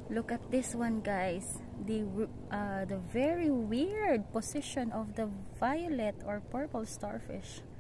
Look at this one, guys. The very weird position of the violet or purple starfish.